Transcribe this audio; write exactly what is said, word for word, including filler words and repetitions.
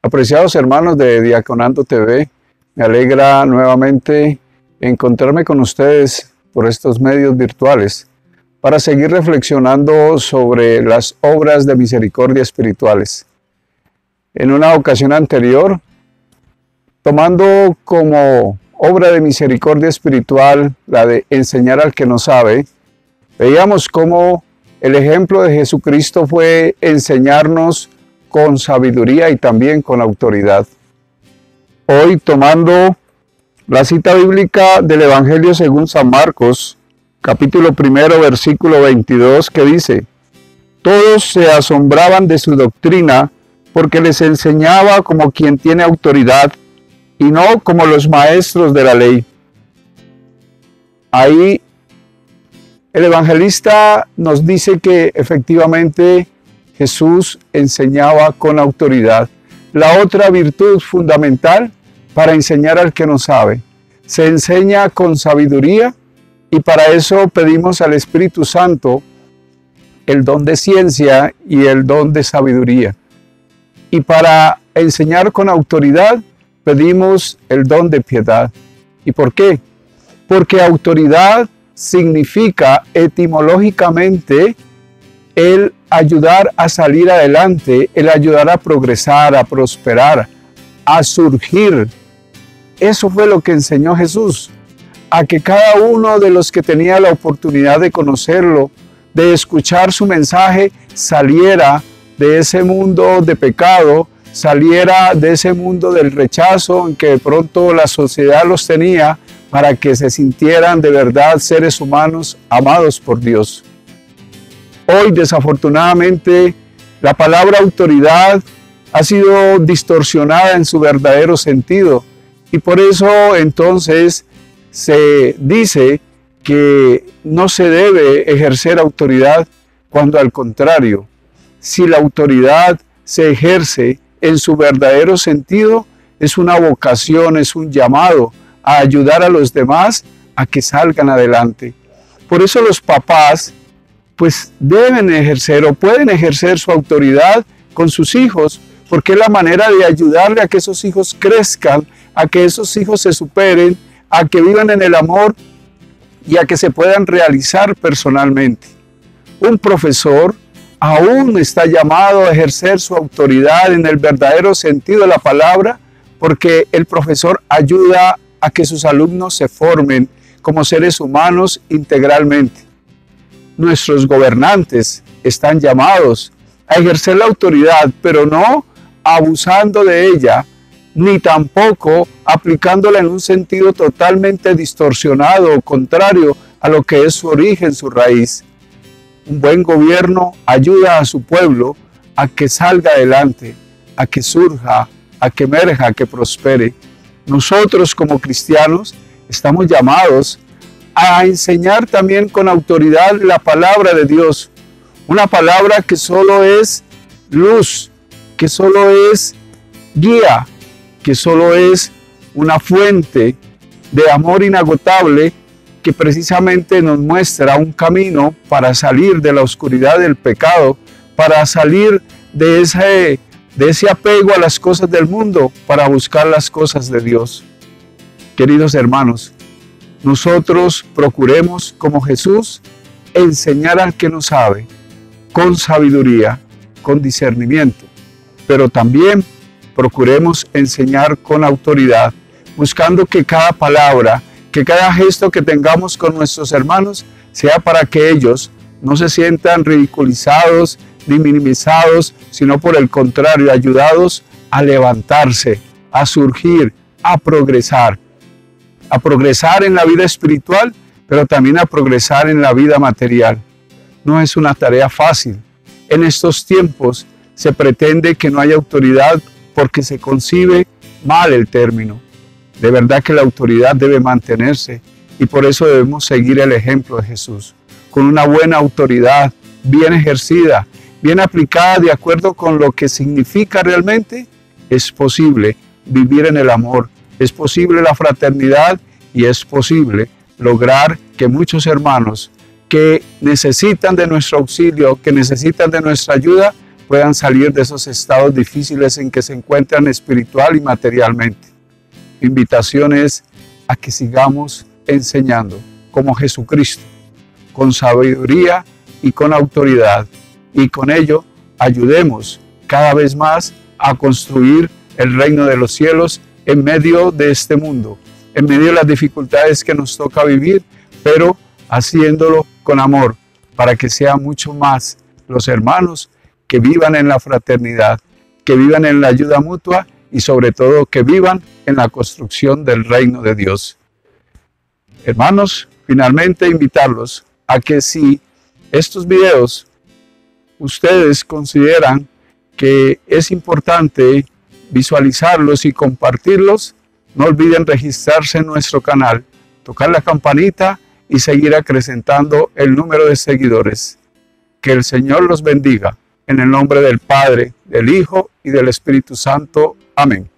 Apreciados hermanos de Diaconando T V, me alegra nuevamente encontrarme con ustedes por estos medios virtuales para seguir reflexionando sobre las obras de misericordia espirituales. En una ocasión anterior, tomando como obra de misericordia espiritual la de enseñar al que no sabe, veíamos cómo el ejemplo de Jesucristo fue enseñarnos con sabiduría y también con autoridad. Hoy, tomando la cita bíblica del Evangelio según San Marcos, capítulo primero, versículo veintidós, que dice: todos se asombraban de su doctrina, porque les enseñaba como quien tiene autoridad, y no como los maestros de la ley. Ahí el evangelista nos dice que efectivamente Jesús enseñaba con autoridad. La otra virtud fundamental para enseñar al que no sabe. Se enseña con sabiduría y para eso pedimos al Espíritu Santo el don de ciencia y el don de sabiduría. Y para enseñar con autoridad pedimos el don de piedad. ¿Y por qué? Porque autoridad significa etimológicamente el ayudar a salir adelante, el ayudar a progresar, a prosperar, a surgir. Eso fue lo que enseñó Jesús, a que cada uno de los que tenía la oportunidad de conocerlo, de escuchar su mensaje, saliera de ese mundo de pecado, saliera de ese mundo del rechazo en que de pronto la sociedad los tenía, para que se sintieran de verdad seres humanos amados por Dios. Hoy, desafortunadamente, la palabra autoridad ha sido distorsionada en su verdadero sentido y por eso entonces se dice que no se debe ejercer autoridad, cuando al contrario, si la autoridad se ejerce en su verdadero sentido, es una vocación, es un llamado a ayudar a los demás a que salgan adelante. Por eso los papás pues deben ejercer o pueden ejercer su autoridad con sus hijos, porque es la manera de ayudarle a que esos hijos crezcan, a que esos hijos se superen, a que vivan en el amor y a que se puedan realizar personalmente. Un profesor aún está llamado a ejercer su autoridad en el verdadero sentido de la palabra, porque el profesor ayuda a que sus alumnos se formen como seres humanos integralmente. Nuestros gobernantes están llamados a ejercer la autoridad, pero no abusando de ella, ni tampoco aplicándola en un sentido totalmente distorsionado o contrario a lo que es su origen, su raíz. Un buen gobierno ayuda a su pueblo a que salga adelante, a que surja, a que emerja, a que prospere. Nosotros como cristianos estamos llamados a enseñar también con autoridad la palabra de Dios, una palabra que solo es luz, que solo es guía, que solo es una fuente de amor inagotable que precisamente nos muestra un camino para salir de la oscuridad del pecado, para salir de ese de ese apego a las cosas del mundo para buscar las cosas de Dios. Queridos hermanos, nosotros procuremos, como Jesús, enseñar al que no sabe, con sabiduría, con discernimiento, pero también procuremos enseñar con autoridad, buscando que cada palabra, que cada gesto que tengamos con nuestros hermanos sea para que ellos no se sientan ridiculizados ni minimizados, sino por el contrario, ayudados a levantarse, a surgir, a progresar. A progresar en la vida espiritual, pero también a progresar en la vida material. No es una tarea fácil. En estos tiempos se pretende que no haya autoridad porque se concibe mal el término. De verdad que la autoridad debe mantenerse y por eso debemos seguir el ejemplo de Jesús. Con una buena autoridad, bien ejercida, bien aplicada de acuerdo con lo que significa realmente, es posible vivir en el amor, es posible la fraternidad y es posible lograr que muchos hermanos que necesitan de nuestro auxilio, que necesitan de nuestra ayuda, puedan salir de esos estados difíciles en que se encuentran espiritual y materialmente. Mi invitación es a que sigamos enseñando como Jesucristo, con sabiduría y con autoridad, y con ello ayudemos cada vez más a construir el reino de los cielos en medio de este mundo, en medio de las dificultades que nos toca vivir, pero haciéndolo con amor, para que sean mucho más los hermanos que vivan en la fraternidad, que vivan en la ayuda mutua y sobre todo que vivan en la construcción del reino de Dios. Hermanos, finalmente invitarlos a que si estos videos ustedes consideran que es importante visualizarlos y compartirlos, no olviden registrarse en nuestro canal, tocar la campanita y seguir acrecentando el número de seguidores. Que el Señor los bendiga. En el nombre del Padre, del Hijo y del Espíritu Santo. Amén.